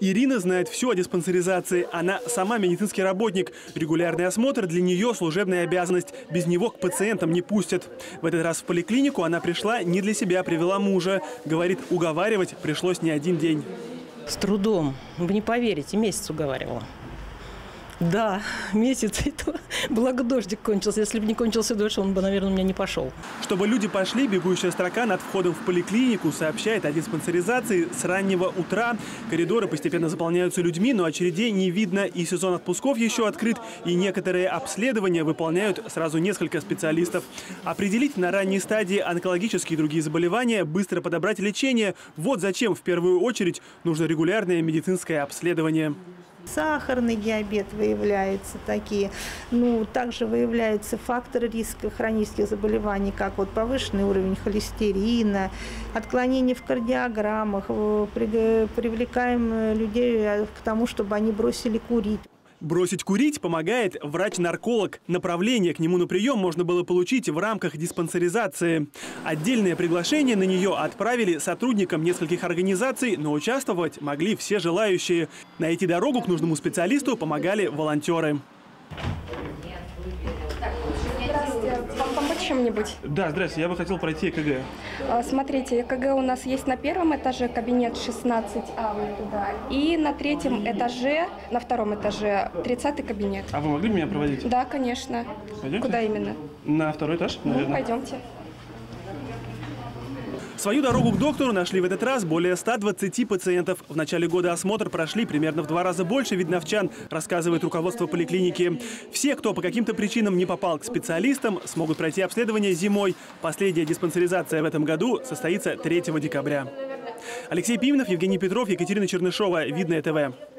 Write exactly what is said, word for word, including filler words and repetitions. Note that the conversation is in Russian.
Ирина знает все о диспансеризации. Она сама медицинский работник. Регулярный осмотр для нее служебная обязанность. Без него к пациентам не пустят. В этот раз в поликлинику она пришла не для себя, привела мужа. Говорит, уговаривать пришлось не один день. С трудом. Вы не поверите, месяц уговаривала. Да, месяц. Это благо дождик кончился. Если бы не кончился дождь, он бы, наверное, у меня не пошел. Чтобы люди пошли, бегущая строка над входом в поликлинику сообщает о диспансеризации с раннего утра. Коридоры постепенно заполняются людьми, но очередей не видно. И сезон отпусков еще открыт, и некоторые обследования выполняют сразу несколько специалистов. Определить на ранней стадии онкологические и другие заболевания, быстро подобрать лечение – вот зачем в первую очередь нужно регулярное медицинское обследование. Сахарный диабет выявляется такие. Ну, также выявляются факторы риска хронических заболеваний, как вот повышенный уровень холестерина, отклонения в кардиограммах. Привлекаем людей к тому, чтобы они бросили курить. Бросить курить помогает врач-нарколог. Направление к нему на прием можно было получить в рамках диспансеризации. Отдельное приглашение на нее отправили сотрудникам нескольких организаций, но участвовать могли все желающие. Найти дорогу к нужному специалисту помогали волонтеры. Чем-нибудь? Да, здрасте, я бы хотел пройти ЭКГ. Смотрите, ЭКГ у нас есть на первом этаже, кабинет шестнадцать А, вот туда. И на третьем этаже, на втором этаже, тридцатый кабинет. А вы могли меня проводить? Да, конечно. Пойдемте? Куда именно? На второй этаж, наверное. Ну, пойдемте. Свою дорогу к доктору нашли в этот раз более ста двадцати пациентов. В начале года осмотр прошли примерно в два раза больше видновчан, рассказывает руководство поликлиники. Все, кто по каким-то причинам не попал к специалистам, смогут пройти обследование зимой. Последняя диспансеризация в этом году состоится третьего декабря. Алексей Пименов, Евгений Петров, Екатерина Чернышова. Видное ТВ.